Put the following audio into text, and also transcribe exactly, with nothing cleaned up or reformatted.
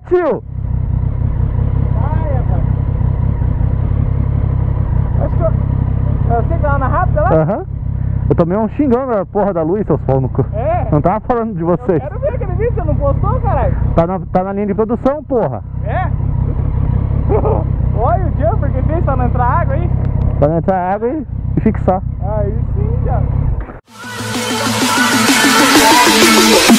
tio? Ai, rapaz. Acho que eu... Eu sei que tava na rápida lá? Aham. Uhum. Eu tomei um xingando a porra da luz, seus pau no cu. É? Não tava falando de vocês. Eu quero ver aquele vídeo, você não postou, caralho? Tá na, tá na linha de produção, porra. É? Olha o jumper que fez pra não entrar água aí. Pra não entrar água e, e fixar. Aí sim, já.